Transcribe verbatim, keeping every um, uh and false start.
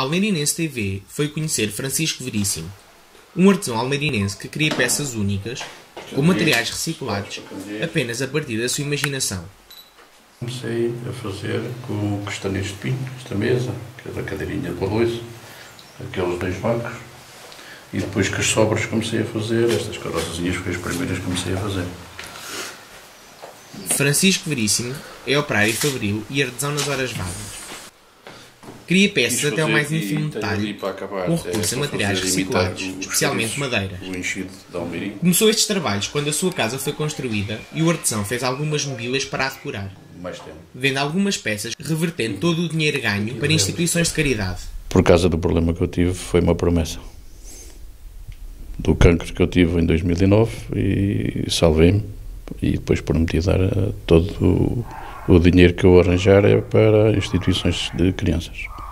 Almeirinense T V foi conhecer Francisco Veríssimo, um artesão almeirinense que cria peças únicas com materiais reciclados apenas a partir da sua imaginação. Comecei a fazer com castanhas de pinho, esta mesa, aquela cadeirinha de arroz, aqueles dois bancos, e depois com as sobras comecei a fazer estas carroçazinhas, foi as primeiras que comecei a fazer. Francisco Veríssimo é operário fabril e artesão nas horas vagas. Cria peças até ao mais ínfimo detalhe, com recurso a materiais reciclados, especialmente madeira. Começou estes trabalhos quando a sua casa foi construída e o artesão fez algumas mobílias para a decorar, vende algumas peças, revertendo todo o dinheiro ganho para instituições de caridade. Por causa do problema que eu tive, foi uma promessa do cancro que eu tive em dois mil e nove e salvei-me, e depois prometi dar todo o, o dinheiro que eu arranjar é para instituições de crianças.